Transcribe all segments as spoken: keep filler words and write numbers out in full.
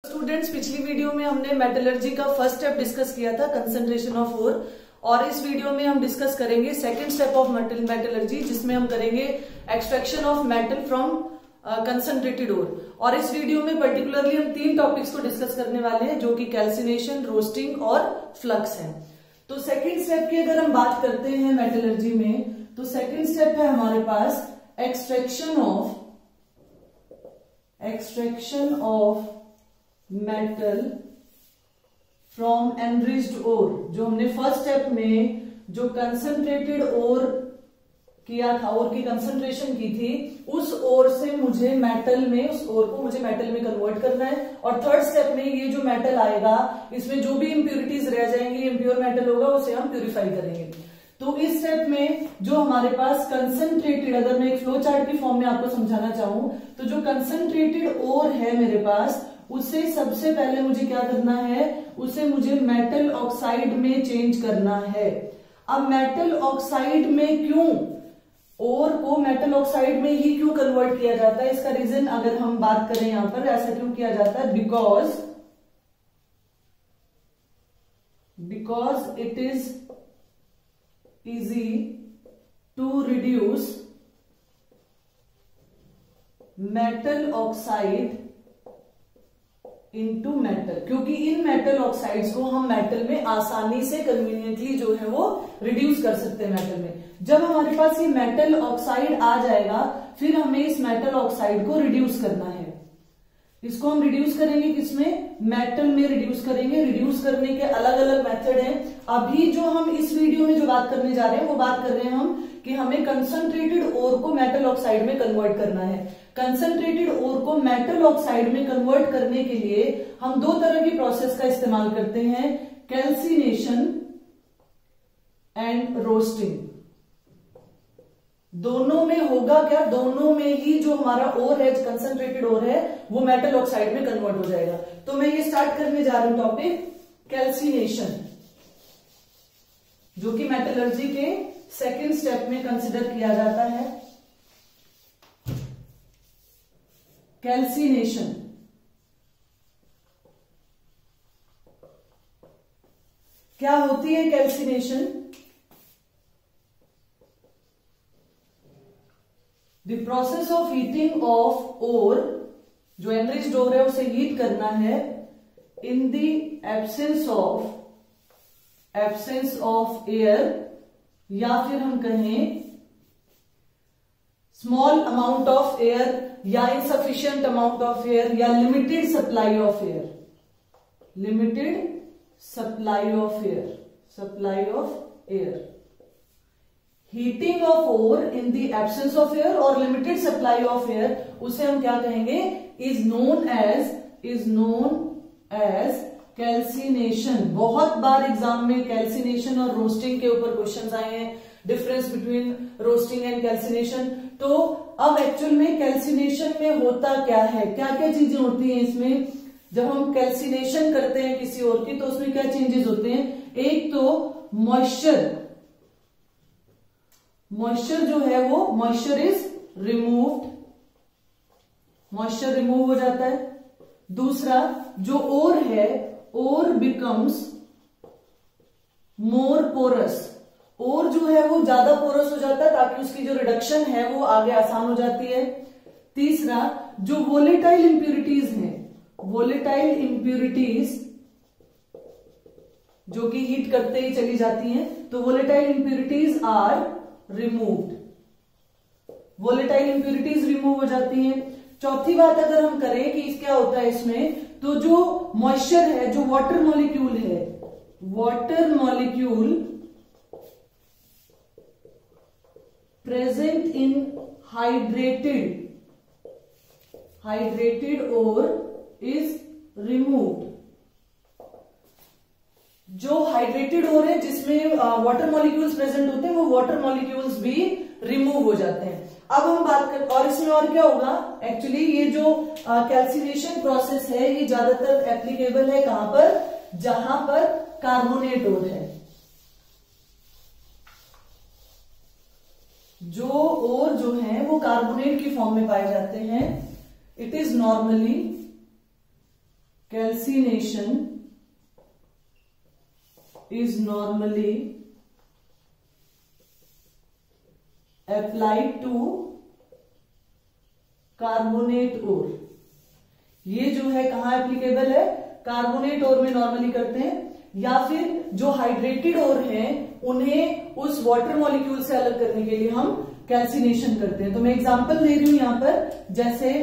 Students, पिछली video में हमने मेटलर्जी का फर्स्ट स्टेप डिस्कस किया था, कंसंट्रेशन ऑफ ओर, और इस वीडियो में हम डिस्कस करेंगे सेकंड स्टेप ऑफ मेटलर्जी, जिसमें हम करेंगे extraction of metal from concentrated ore. और इस वीडियो में पर्टिकुलरली हम तीन टॉपिक्स को डिस्कस करने वाले हैं, जो कि कैल्सिनेशन, रोस्टिंग और फ्लक्स है। तो सेकेंड स्टेप की अगर हम बात करते हैं मेटलर्जी में, तो सेकेंड स्टेप है हमारे पास extraction of extraction of metal from enriched ore. जो हमने फर्स्ट स्टेप में जो कंसंट्रेटेड ओर किया था, ओर की कंसंट्रेशन की थी, उस ओर से मुझे मेटल में, उस ओर को मुझे मेटल में कन्वर्ट करना है। और थर्ड स्टेप में ये जो मेटल आएगा, इसमें जो भी इंप्योरिटीज रह जाएंगी, इम्प्योर मेटल होगा, उसे हम प्यूरिफाई करेंगे। तो इस स्टेप में जो हमारे पास कंसंट्रेटेड, अगर मैं एक फ्लो चार्ट की फॉर्म में आपको समझाना चाहूं, तो जो कंसंट्रेटेड ओर है मेरे पास, उसे सबसे पहले मुझे क्या करना है, उसे मुझे मेटल ऑक्साइड में चेंज करना है। अब मेटल ऑक्साइड में क्यों, ओर को मेटल ऑक्साइड में ही क्यों कन्वर्ट किया जाता है, इसका रीजन अगर हम बात करें यहां पर, ऐसा क्यों किया जाता है, because because it is easy to reduce metal oxide into metal, क्योंकि इन मेटल ऑक्साइड्स को हम मेटल में आसानी से, कन्वीनियंटली जो है वो रिड्यूस कर सकते हैं मेटल में। जब हमारे पास ये मेटल ऑक्साइड आ जाएगा, फिर हमें इस मेटल ऑक्साइड को रिड्यूस करना है। इसको हम रिड्यूस करेंगे किसमें, मेटल में रिड्यूस करेंगे। रिड्यूस करने के अलग अलग मेथड हैं। अभी जो हम इस वीडियो में जो बात करने जा रहे हैं, वो बात कर रहे हैं हम कि हमें कंसंट्रेटेड ओर को मेटल ऑक्साइड में कन्वर्ट करना है। कंसंट्रेटेड ओर को मेटल ऑक्साइड में कन्वर्ट करने के लिए हम दो तरह की प्रोसेस का इस्तेमाल करते हैं, कैल्सिनेशन एंड रोस्टिंग। दोनों में होगा क्या, दोनों में ही जो हमारा ओर है, कंसंट्रेटेड ओर है, वो मेटल ऑक्साइड में कन्वर्ट हो जाएगा। तो मैं ये स्टार्ट करने जा रहा हूं टॉपिक कैल्सिनेशन, जो कि मेटलर्जी के सेकेंड स्टेप में कंसिडर किया जाता है। कैल्सिनेशन क्या होती है, calcination the process of heating of ore, जो एनरिच्ड ओर है उसे हीट करना है, in the absence of absence of air, या फिर हम कहें स्मॉल अमाउंट ऑफ एयर, या इनसफिशियंट अमाउंट ऑफ एयर, या limited supply of air, limited supply of air, supply of air. Heating of ore in the absence of air और limited supply of air, उसे हम क्या कहेंगे, is known as is known as calcination. बहुत बार exam में calcination और roasting के ऊपर क्वेश्चंस आए हैं, difference between roasting and calcination. तो अब एक्चुअल में कैल्सिनेशन में होता क्या है, क्या क्या चीजें होती हैं इसमें। जब हम कैल्सिनेशन करते हैं किसी और की, तो उसमें क्या चेंजेस होते हैं, एक तो मॉइस्चर, मॉइस्चर जो है वो, moisture is removed, moisture remove हो जाता है। दूसरा, जो ओर है, ओर बिकम्स मोर पोरस, ओर जो है वो ज्यादा पोरस हो जाता है, ताकि उसकी जो रिडक्शन है वो आगे आसान हो जाती है। तीसरा, जो वोलेटाइल इंप्यूरिटीज हैं, वोलेटाइल इंप्यूरिटीज जो कि हीट करते ही चली जाती हैं, तो volatile impurities are removed, volatile impurities remove हो जाती हैं। चौथी बात अगर हम करें कि क्या होता है इसमें, तो जो मॉइस्चर है, जो वाटर मॉलिक्यूल है, water molecule present in hydrated hydrated ore is removed. जो हाइड्रेटेड ओर है, जिसमें वाटर मॉलिक्यूल्स प्रेजेंट होते हैं, वो वाटर मॉलिक्यूल्स भी रिमूव हो जाते हैं। अब हम बात कर, और इसमें और क्या होगा, एक्चुअली ये जो कैल्सिनेशन प्रोसेस है, ये ज्यादातर एप्लीकेबल है कहां पर, जहां पर कार्बोनेट ओर है। जो ओर जो है वो कार्बोनेट की फॉर्म में पाए जाते हैं, it is normally calcination is normally applied to carbonate ore. ये जो है कहां एप्लीकेबल है, कार्बोनेट ओर में नॉर्मली करते हैं, या फिर जो हाइड्रेटेड ओर हैं उन्हें उस वाटर मॉलिक्यूल से अलग करने के लिए हम कैल्सिनेशन करते हैं। तो मैं एग्जांपल दे रही हूं यहां पर, जैसे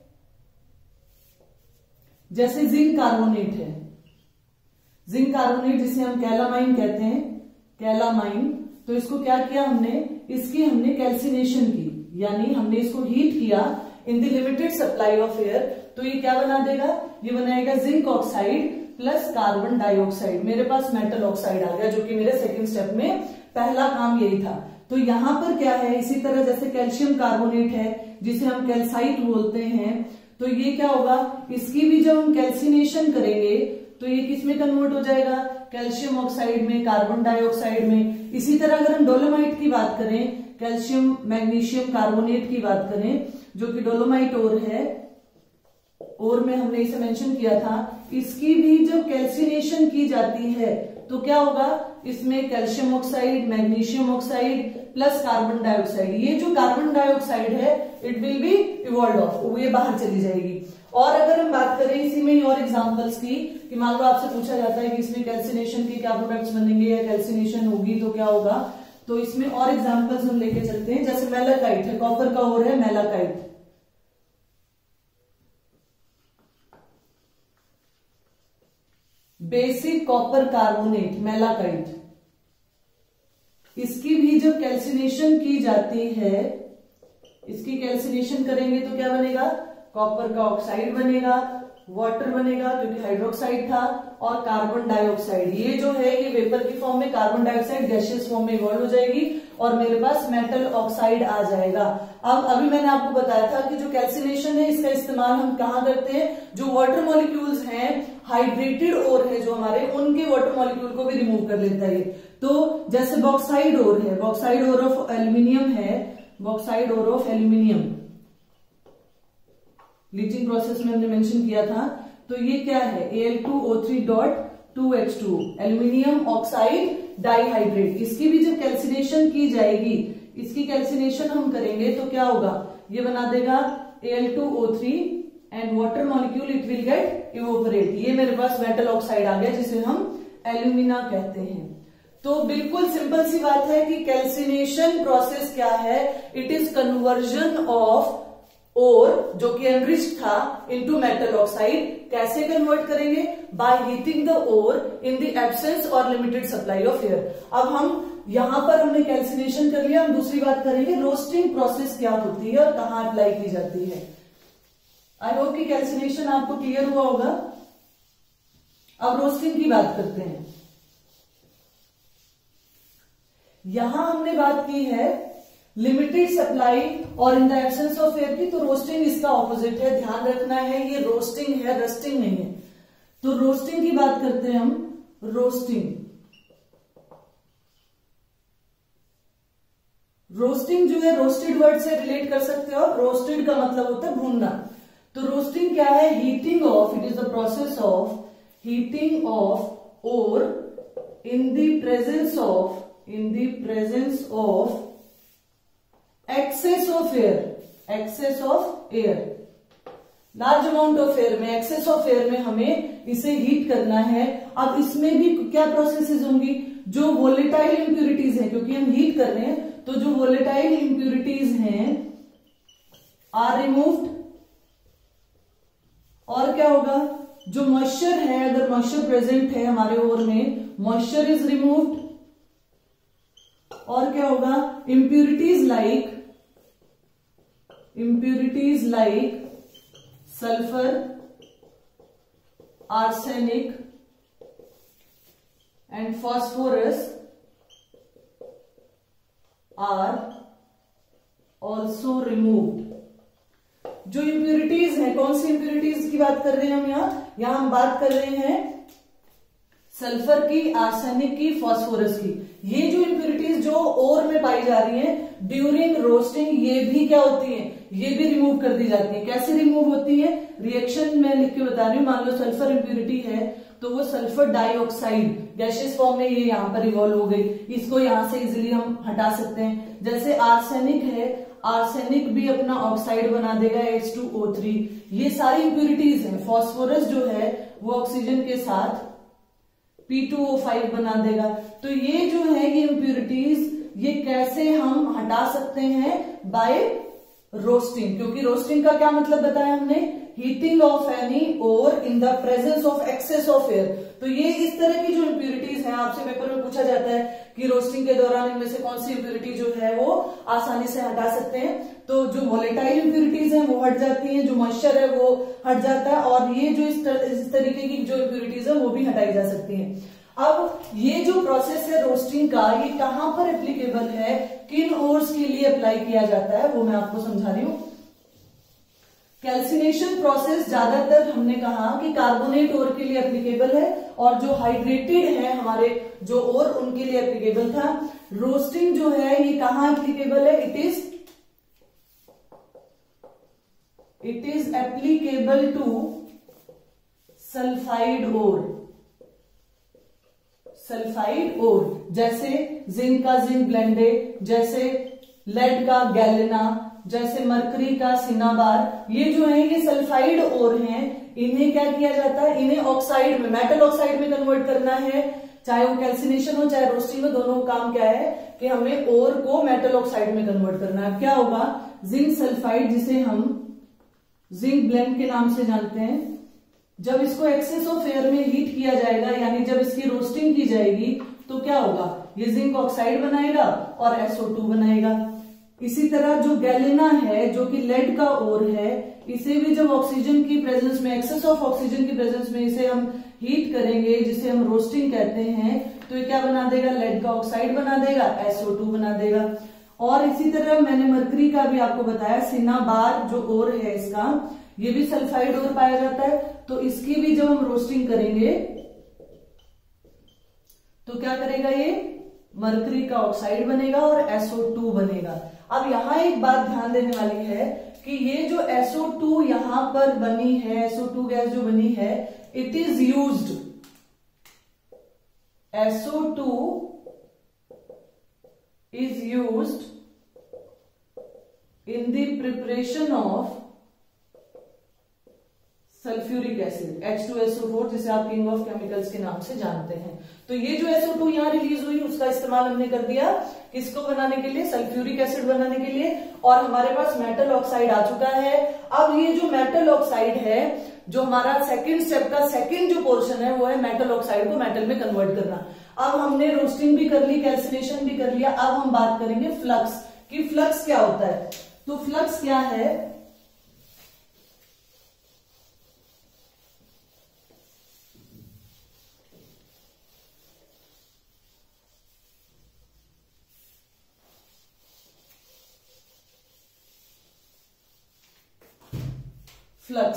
जैसे जिंक कार्बोनेट है, जिंक कार्बोनेट जिसे हम कैलामाइन कहते हैं, कैलामाइन, तो इसको क्या किया हमने, इसकी हमने कैल्सिनेशन की, यानी हमने इसको हीट किया in the limited supply of air, तो ये क्या बना देगा, ये बनाएगा zinc oxide plus carbon dioxide. मेरे पास मेटल ऑक्साइड आ गया, जो कि मेरे सेकंड स्टेप में पहला काम यही था। तो यहां पर क्या है, इसी तरह जैसे कैल्शियम कार्बोनेट है जिसे हम कैल्साइट बोलते हैं, तो ये क्या होगा, इसकी भी जब हम कैल्सिनेशन करेंगे तो ये किस में कन्वर्ट हो जाएगा, कैल्शियम ऑक्साइड में, कार्बन डाइऑक्साइड में। इसी तरह अगर हम डोलोमाइट की बात करें, कैल्शियम मैग्नीशियम कार्बोनेट की बात करें, जो कि डोलोमाइट ओर है, ओर में हमने इसे मेंशन किया था, इसकी भी जब कैल्सिनेशन की जाती है तो क्या होगा, इसमें calcium oxide, magnesium oxide plus carbon dioxide, ये जो कार्बन डाइऑक्साइड है it will be evolve off, ये बाहर चली जाएगी। और अगर हम बात करें इसी में ही और एग्जांपल्स की, कि मान लो आपसे पूछा जाता है कि इसमें कैल्सिनेशन के क्या प्रोडक्ट्स बनेंगे या कैल्सिनेशन होगी तो क्या होगा, तो इसमें और एग्जांपल्स हम लेके चलते हैं। जैसे मेलाकाइट है, कॉपर का ओर है malachite, basic copper carbonate malachite, इसकी भी जब कैल्सिनेशन की जाती है, इसकी कैल्सिनेशन करेंगे तो क्या बनेगा, कॉपर का ऑक्साइड बनेगा, वाटर बनेगा क्योंकि हाइड्रोक्साइड था, और कार्बन डाइऑक्साइड, ये जो है ये वेपर की फॉर्म में, कार्बन डाइऑक्साइड गैसियस फॉर्म में इवॉल्व हो जाएगी और मेरे पास मेटल ऑक्साइड आ जाएगा। अब अभी मैंने आपको बताया था कि जो कैल्सिनेशन है इसका इस्तेमाल हम कहां करते हैं, जो वाटर मॉलिक्यूल्स हैं, हाइड्रेटेड ओर है जो हमारे, उनके वाटर मॉलिक्यूल को भी रिमूव कर लेता है। तो जैसे बॉक्साइड ओर है, बॉक्साइड ओर ऑफ एल्यूमिनियम है, bauxite ore of aluminium leaching process में हमने मेंशन किया था, तो ये क्या है, A L two O three dot two H two, aluminium oxide dihydrate. इसकी भी जब कैल्सिनेशन की जाएगी, इसकी कैल्सिनेशन हम करेंगे तो क्या होगा, ये बना देगा A L two O three and water molecule it will get evaporate, ये मेरे पास मेटल ऑक्साइड आ गया जिसे हम एल्यूमिना कहते हैं। तो बिल्कुल सिंपल सी बात है कि कैल्सिनेशन प्रोसेस क्या है, it is conversion of ore जो कि एनरिच्ड था इनटू मेटल ऑक्साइड। कैसे कन्वर्ट करेंगे, by heating the ore in the absence और लिमिटेड सप्लाई ऑफ एयर। अब हम यहां पर हमने कैल्सिनेशन कर लिया, हम दूसरी बात करेंगे रोस्टिंग प्रोसेस क्या होती है और कहां अप्लाई की जाती है। आई होप कि कैल्सिनेशन आपको क्लियर हुआ होगा। अब रोस्टिंग की बात करते हैं। यहां हमने बात की है लिमिटेड सप्लाई और in the absence of air की, तो रोस्टिंग इसका ऑपोजिट है, ध्यान रखना है, ये रोस्टिंग है, रस्टिंग नहीं है। तो रोस्टिंग की बात करते हैं हम, रोस्टिंग रोस्टिंग जो है रोस्टेड वर्ड से रिलेट कर सकते हो, रोस्टेड का मतलब होता है भूनना। तो रोस्टिंग क्या है, heating of, it is the process of heating of ore in the presence of in the presence of excess of air, excess of air, large amount of air में, एक्सेस ऑफ एयर में हमें इसे heat करना है। अब इसमें भी क्या प्रोसेसेस होंगी, जो वोलेटाइल इंप्यूरिटीज हैं, क्योंकि हम हीट कर रहे हैं, तो जो वोलेटाइल इंप्यूरिटीज हैं आर रिमूव्ड, और क्या होगा, जो मॉइस्चर है, अगर मॉइस्चर प्रेजेंट है हमारे ओर में, मॉइस्चर इज रिमूव्ड, और क्या होगा, impurities like impurities like sulfur, arsenic and phosphorus are also removed। जो impurities है, कौन सी impurities की बात कर रहे हैं हम यहाँ यहाँ हम बात कर रहे हैं सल्फर की, आर्सेनिक की, फास्फोरस की, ये जो इंप्योरिटीज जो ओर में पाई जा रही हैं ड्यूरिंग रोस्टिंग, ये भी क्या होती हैं, ये भी रिमूव कर दी जाती है। कैसे रिमूव होती है, रिएक्शन में लिख के बता रही हूं। मान लो सल्फर इंप्योरिटी है तो वो सल्फर डाइऑक्साइड गैसियस फॉर्म में ये यहाँ पर इवॉल्व हो गई, इसको यहाँ से इजिली हम हटा सकते हैं। जैसे आर्सेनिक है, आर्सेनिक भी अपना ऑक्साइड बना देगा एच टू ओ थ्री, ये सारी इंप्योरिटीज हैं। फॉस्फोरस जो है वो ऑक्सीजन के साथ पी टू ओ फाइव बना देगा। तो ये जो है ये इंप्योरिटीज, ये कैसे हम हटा सकते हैं, बाय रोस्टिंग। क्योंकि रोस्टिंग का क्या मतलब बताया हमने, heating of any ore in the presence of excess of air. तो ये इस तरह की जो इंप्योरिटीज हैं, आपसे पेपर में पूछा जाता है कि रोस्टिंग के दौरान इनमें से कौन सी इंप्योरिटी जो है वो आसानी से हटा सकते हैं। तो जो वोलेटाइल इंप्योरिटीज हैं वो हट जाती हैं, जो मॉइस्चर है वो हट जाता है, और ये जो इस, तर, इस तरीके की जो इंप्योरिटीज है वो भी हटाई जा सकती हैं। अब ये जो प्रोसेस है रोस्टिंग का, ये कहां पर एप्लीकेबल है, किन ओर्स के लिए अप्लाई किया जाता है, वो मैं आपको समझा रही हूं। कैल्सिनेशन प्रोसेस ज्यादातर हमने कहा कि कार्बोनेट ओर के लिए एप्लीकेबल है, और जो हाइड्रेटेड है हमारे जो ओर उनके लिए एप्लीकेबल था। रोस्टिंग जो है ये कहां एप्लीकेबल है, it is it is applicable to sulphide ore, sulphide ore, जैसे जिंक का जिंक ब्लेंडेड, जैसे लेड का गैलेना, जैसे मरकरी का सिनाबार, ये जो है ये सल्फाइड ओर हैं। इन्हें क्या किया जाता है, इन्हें ऑक्साइड में, मेटल ऑक्साइड में कन्वर्ट करना है, चाहे वो कैल्सिनेशन हो चाहे रोस्टिंग हो, दोनों का काम क्या है कि हमें ओर को मेटल ऑक्साइड में कन्वर्ट करना है। क्या होगा, जिंक सल्फाइड, जिसे हम जिंक ब्लेंड के नाम से जानते हैं, जब इसको एक्सेस ऑफ एयर में हीट किया जाएगा, यानी जब इसकी रोस्टिंग की जाएगी, तो क्या होगा, ये जिंक ऑक्साइड बनाएगा और एस ओ टू बनाएगा। इसी तरह जो गैलेना है, जो कि लेड का ओर है, इसे भी जब ऑक्सीजन की प्रेजेंस में, एक्सेस ऑफ ऑक्सीजन की प्रेजेंस में इसे हम हीट करेंगे, जिसे हम रोस्टिंग कहते हैं, तो ये क्या बना देगा, लेड का ऑक्साइड बना देगा, एस ओ टू बना देगा। और इसी तरह मैंने मरकरी का भी आपको बताया, सिनाबार जो ओर है इसका, ये भी सल्फाइड ओर पाया जाता है। तो इसकी भी जब हम रोस्टिंग करेंगे तो क्या करेगा, ये मरकरी का ऑक्साइड बनेगा और एस ओ टू बनेगा। अब यहां एक बात ध्यान देने वाली है कि ये जो एस ओ टू यहां पर बनी है, एस ओ टू गैस जो बनी है, it is used, S O two is used in the preparation of sulphuric acid, H two S O four, जिसे आप किंग ऑफ केमिकल्स के नाम से जानते हैं। तो ये जो एस ओ टू यहां रिलीज हुई, उसका इस्तेमाल हमने कर दिया किसको बनाने के लिए, सल्फ्यूरिक एसिड बनाने के लिए, और हमारे पास मेटल ऑक्साइड आ चुका है। अब ये जो मेटल ऑक्साइड है, जो हमारा सेकंड स्टेप का सेकंड जो पोर्शन है, वो है मेटल ऑक्साइड को मेटल में कन्वर्ट करना। अब हमने रोस्टिंग भी कर ली, कैल्सिनेशन भी कर लिया, अब हम बात करेंगे फ्लक्स कि फ्लक्स क्या होता है। तो फ्लक्स क्या है, फ्लक्स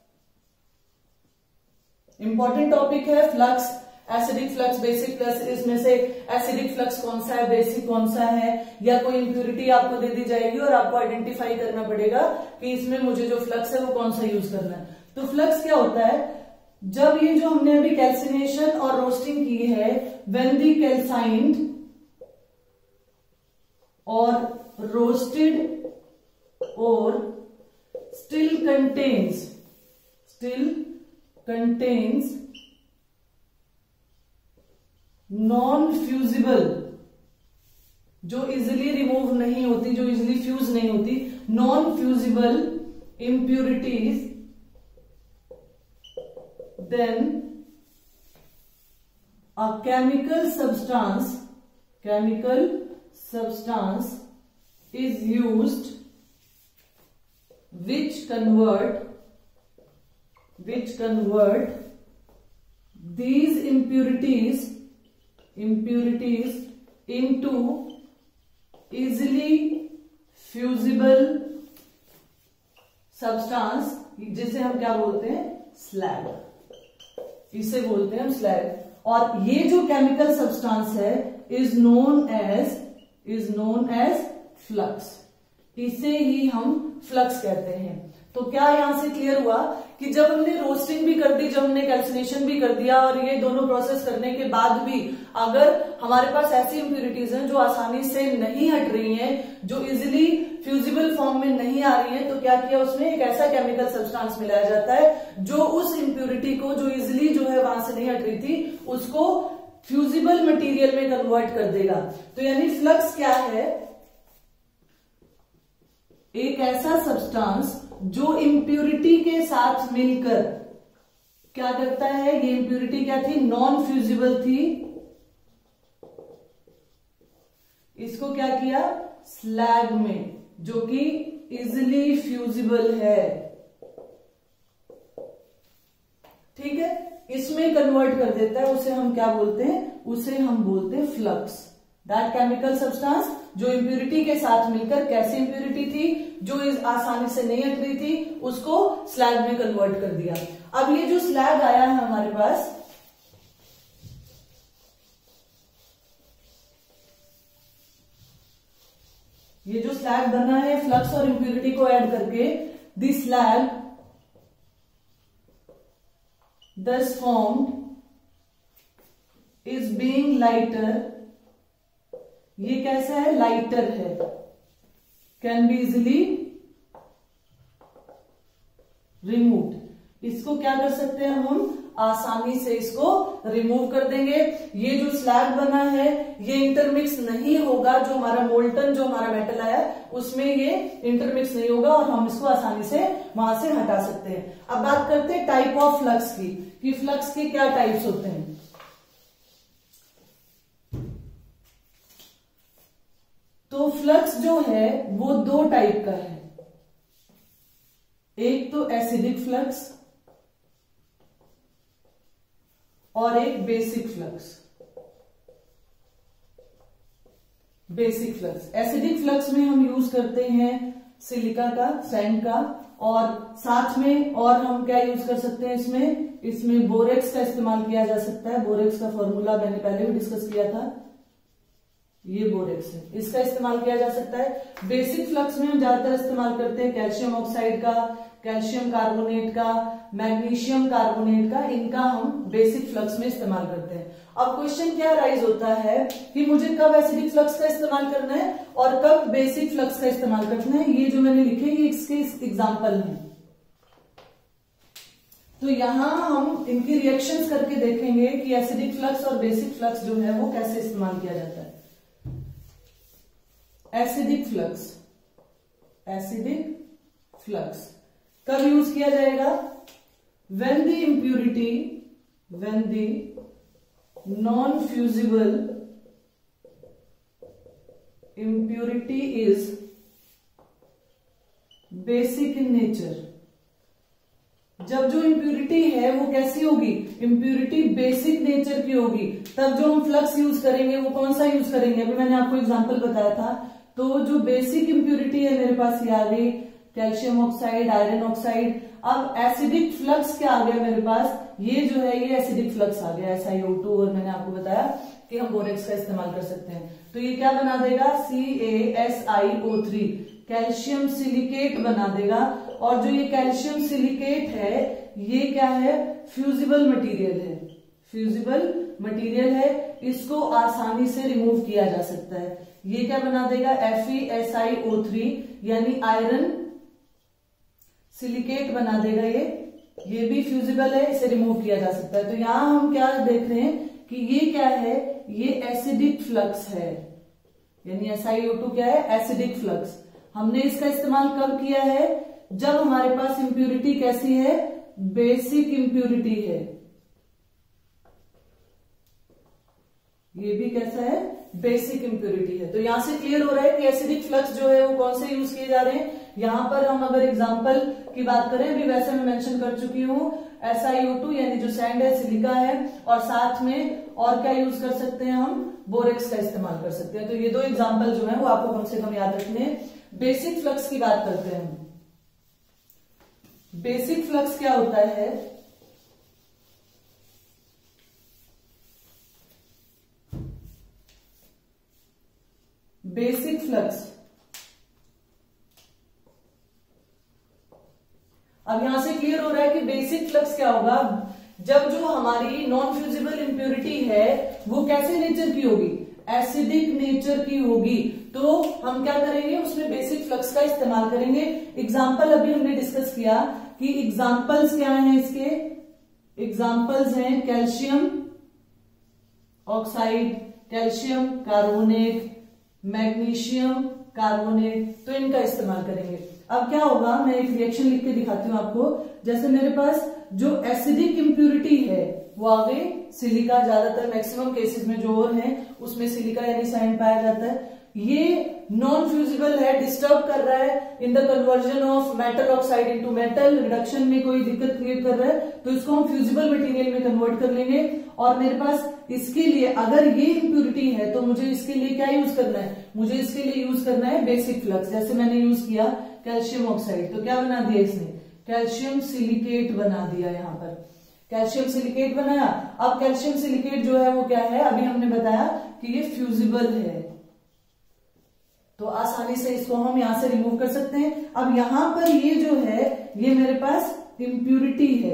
इंपॉर्टेंट टॉपिक है। Flux, acidic flux, basic flux, इसमें से एसिडिक फ्लक्स कौन सा है, बेसिक कौन सा है, या कोई इंप्योरिटी आपको दे दी जाएगी और आपको आइडेंटिफाई करना पड़ेगा कि इसमें मुझे जो फ्लक्स है वो कौन सा यूज करना है। तो फ्लक्स क्या होता है, जब ये जो हमने अभी कैल्सिनेशन और रोस्टिंग की है, व्हेन दी कैल्साइंड और रोस्टेड और still contains still contains non fusible, जो इजिली रिमूव नहीं होती, जो इजिली फ्यूज नहीं होती, non fusible impurities, then a chemical substance chemical substance is used which convert which convert these impurities impurities into easily fusible substance, जिसे हम क्या बोलते हैं, स्लैग, इसे बोलते हैं हम स्लैग। और ये जो केमिकल सब्सटेंस है is known as is known as flux, इसे ही हम फ्लक्स कहते हैं। तो क्या यहां से क्लियर हुआ कि जब हमने रोस्टिंग भी कर दी, जब हमने कैल्सिनेशन भी कर दिया और ये दोनों प्रोसेस करने के बाद भी अगर हमारे पास ऐसी इंप्यूरिटीज हैं जो आसानी से नहीं हट रही हैं, जो इजिली फ्यूजिबल फॉर्म में नहीं आ रही है, तो क्या किया उसने, एक ऐसा केमिकल सब्सटेंस मिलाया जाता है जो उस इंप्यूरिटी को जो इजिली जो है वहां से नहीं हट रही थी उसको फ्यूजिबल मटेरियल में कन्वर्ट कर देगा। तो यानी फ्लक्स क्या है, एक ऐसा सब्सटेंस जो इंप्यूरिटी के साथ मिलकर क्या करता है, ये इंप्यूरिटी क्या थी, नॉन फ्यूजिबल थी, इसको क्या किया स्लैग में, जो कि इजिली फ्यूजिबल है, ठीक है, इसमें कन्वर्ट कर देता है, उसे हम क्या बोलते हैं, उसे हम बोलते हैं फ्लक्स। दैट केमिकल सब्सटेंस जो इंप्यूरिटी के साथ मिलकर, कैसी इंप्यूरिटी थी, जो इस आसानी से नहीं हट रही थी, उसको स्लैग में कन्वर्ट कर दिया। अब ये जो स्लैग आया है हमारे पास, ये जो स्लैग बना है फ्लक्स और इंप्यूरिटी को ऐड करके, this slag thus formed is being lighter, ये कैसा है, लाइटर है, कैन बी इजिली रिमूव्ड, इसको क्या कर सकते हैं हम, आसानी से इसको रिमूव कर देंगे। ये जो स्लैग बना है ये इंटरमिक्स नहीं होगा, जो हमारा मोल्टन जो हमारा मेटल आया उसमें ये इंटरमिक्स नहीं होगा और हम इसको आसानी से वहां से हटा सकते हैं। अब बात करते हैं टाइप ऑफ फ्लक्स की, कि फ्लक्स के क्या टाइप्स होते हैं। तो फ्लक्स जो है वो दो टाइप का है, एक तो एसिडिक फ्लक्स और एक basic flux. Basic flux, acidic flux में हम यूज करते हैं सिलिका का, सैंड का, और साथ में और हम क्या यूज कर सकते हैं इसमें, इसमें बोरेक्स का इस्तेमाल किया जा सकता है। बोरेक्स का फॉर्मूला मैंने पहले भी डिस्कस किया था, ये बोरेक्स है, इसका इस्तेमाल किया जा सकता है। बेसिक फ्लक्स में हम ज्यादातर इस्तेमाल करते हैं कैल्शियम ऑक्साइड का, कैल्शियम कार्बोनेट का, मैग्नीशियम कार्बोनेट का, इनका हम बेसिक फ्लक्स में इस्तेमाल करते हैं। अब क्वेश्चन क्या राइज होता है कि मुझे कब एसिडिक फ्लक्स का इस्तेमाल करना है और कब बेसिक फ्लक्स का इस्तेमाल करना है। ये जो मैंने लिखे ये इसके एग्जाम्पल हैं, तो यहां हम इनकी रिएक्शंस करके देखेंगे कि एसिडिक फ्लक्स और बेसिक फ्लक्स जो है वो कैसे इस्तेमाल किया जाता है। एसिडिक फ्लक्स, एसिडिक फ्लक्स कब यूज किया जाएगा, when the impurity, when the non-fusible impurity is basic in nature। जब जो इम्प्यूरिटी है वो कैसी होगी, इम्प्यूरिटी बेसिक नेचर की होगी, तब जो हम फ्लक्स यूज करेंगे वो कौन सा यूज करेंगे, अभी मैंने आपको एग्जांपल बताया था। तो जो बेसिक इम्प्यूरिटी है मेरे पास ये आ गई कैल्शियम ऑक्साइड, आयरन ऑक्साइड। अब एसिडिक फ्लक्स क्या आ गया मेरे पास, ये जो है ये एसिडिक फ्लक्स आ गया, एस आई ओ टू, और मैंने आपको बताया कि हम बोरेक्स का इस्तेमाल कर सकते हैं। तो ये क्या बना देगा, C A S I O three, calcium silicate बना देगा। और जो ये कैल्शियम सिलिकेट है ये क्या है, फ्यूजिबल मटेरियल है, फ्यूजिबल मटेरियल है, इसको आसानी से रिमूव किया जा सकता है। ये क्या बना देगा, F E S I O three, यानी आयरन सिलिकेट बना देगा, ये ये भी फ्यूजिबल है, इसे रिमूव किया जा सकता है। तो यहां हम क्या देख रहे हैं कि ये क्या है, ये एसिडिक फ्लक्स है, यानी एस आई ओ टू क्या है, एसिडिक फ्लक्स। हमने इसका इस्तेमाल कब किया है, जब हमारे पास इंप्यूरिटी कैसी है, बेसिक इंप्यूरिटी है। ये भी कैसा है, बेसिक इंप्यूरिटी है। तो यहां से क्लियर हो रहा है कि एसिडिक फ्लक्स जो है वो कौन से यूज किए जा रहे हैं। यहां पर हम अगर एग्जांपल की बात करें, अभी वैसे मैं मेंशन कर चुकी हूं, एस आई ओ टू यानी जो सैंड है, सिलिका है, और साथ में और क्या यूज कर सकते हैं हम, बोरेक्स का इस्तेमाल कर सकते हैं। तो ये दो एग्जांपल जो है वो आपको कम से कम याद रखने हैं। बेसिक फ्लक्स की बात करते हैं। बेसिक फ्लक्स क्या होता है, बेसिक फ्लक्स। अब यहां से क्लियर हो रहा है कि बेसिक फ्लक्स क्या होगा, जब जो हमारी नॉन फ्यूजिबल इंप्योरिटी है वो कैसे नेचर की होगी, एसिडिक नेचर की होगी, तो हम क्या करेंगे, उसमें बेसिक फ्लक्स का इस्तेमाल करेंगे। एग्जाम्पल अभी हमने डिस्कस किया कि एग्जाम्पल्स क्या हैं इसके, एग्जाम्पल्स हैं calcium oxide, calcium carbonate, magnesium carbonate, तो इनका इस्तेमाल करेंगे। अब क्या होगा, मैं एक रिएक्शन लिख के दिखाती हूँ आपको। जैसे मेरे पास जो एसिडिक इंप्यूरिटी है वो आगे सिलिका, ज्यादातर मैक्सिमम केसेस में जो और है उसमें सिलिका यानी सैंड पाया जाता है। ये नॉन फ्यूजिबल है, डिस्टर्ब कर रहा है in the conversion of metal oxide into metal, reduction में कोई दिक्कत क्रिएट कर रहा है, तो इसको हम फ्यूजिबल मटेरियल में कन्वर्ट कर लेंगे। और मेरे पास इसके लिए अगर ये इंप्यूरिटी है तो मुझे इसके लिए क्या यूज करना है, मुझे इसके लिए यूज करना है बेसिक फ्लक्स। जैसे मैंने यूज किया कैल्शियम ऑक्साइड, तो क्या बना दिया इसने, कैल्शियम सिलिकेट बना दिया, यहां पर कैल्शियम सिलिकेट बनाया। अब कैल्शियम सिलिकेट जो है वो क्या है, अभी हमने बताया कि ये फ्यूजिबल है, तो आसानी से इसको हम यहां से रिमूव कर सकते हैं। अब यहां पर ये जो है ये मेरे पास इंप्यूरिटी है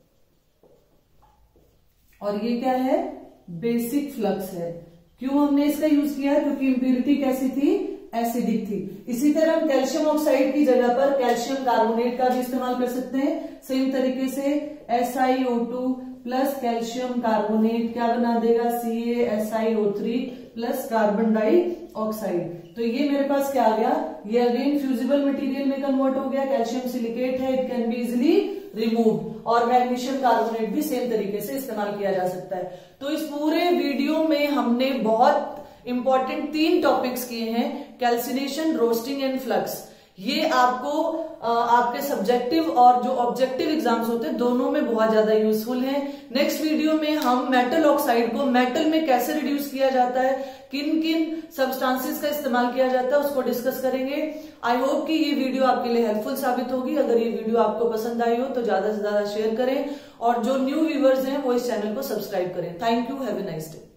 और ये क्या है, बेसिक फ्लक्स है। क्यों हमने इसका यूज किया, क्योंकि इंप्यूरिटी कैसी थी, एसिडिक थी। इसी तरह हम कैल्शियम ऑक्साइड की जगह पर कैल्शियम कार्बोनेट का भी इस्तेमाल कर सकते हैं। सेम तरीके से S I O two plus calcium carbonate क्या बना देगा, C A S I O three plus carbon dioxide. तो ये मेरे पास क्या आ गया, ये अगेन फ्यूजिबल मटेरियल में कन्वर्ट हो गया, कैल्शियम सिलिकेट है, it can be easily remove. और मैग्नीशियम कार्बोनेट भी सेम तरीके से इस्तेमाल किया जा सकता है। तो इस पूरे वीडियो में हमने बहुत इंपॉर्टेंट तीन टॉपिक्स किए हैं, कैल्सिनेशन, रोस्टिंग एंड फ्लक्स। ये आपको आ, आपके सब्जेक्टिव और जो ऑब्जेक्टिव एग्जाम्स होते हैं दोनों में बहुत ज्यादा यूजफुल है। नेक्स्ट वीडियो में हम मेटल ऑक्साइड को मेटल में कैसे रिड्यूस किया जाता है, किन किन सब्सटेंसेस का इस्तेमाल किया जाता है उसको डिस्कस करेंगे। आई होप कि ये वीडियो आपके लिए हेल्पफुल साबित होगी। अगर ये वीडियो आपको पसंद आई हो तो ज्यादा से ज्यादा शेयर करें और जो न्यू व्यूअर्स हैं वो इस चैनल को सब्सक्राइब करें। Thank you, have a nice day.